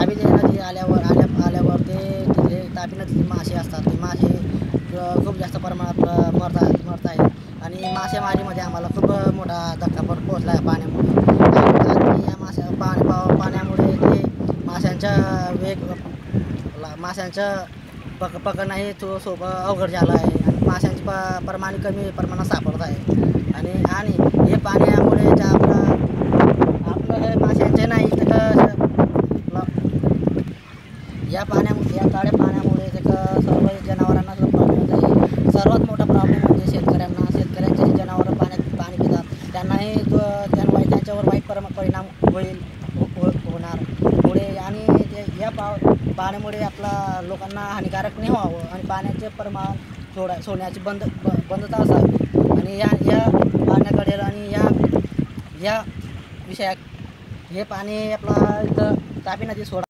तापी नदी आल्यावर ते तापी नदीचे मासे असतात, ते मासे खूप जास्त प्रमाणात मरत आहेत आणि मासेमारीमध्ये आम्हाला खूप मोठा धक्का पोहोचला आहे पाण्यामुळे. आणि या पाण्यामुळे ते माशांचं पकडणंही सोपं अवघड झालं आहे आणि माशांचे प्रमाण कमी प्रमाणात सापडत आहे. आणि हे पाण्यामुळे आपलं हे माशांचे नाही तर या काळ्या पाण्यामुळे सर्व जनावरांना सर्वात मोठा प्रॉब्लेम म्हणजे शेतकऱ्यांचे जे जनावरं पाणी पितात त्यांच्यावर वाईट परिणाम होणार पुढे. आणि या पाण्यामुळे आपला लोकांना हानिकारक नाही व्हावं आणि पाण्याचे प्रमाण सोडण्याची बंदता असावी. आणि या पाण्याकडे आणि या विषयात हे पाणी आपला इथं तापी नदी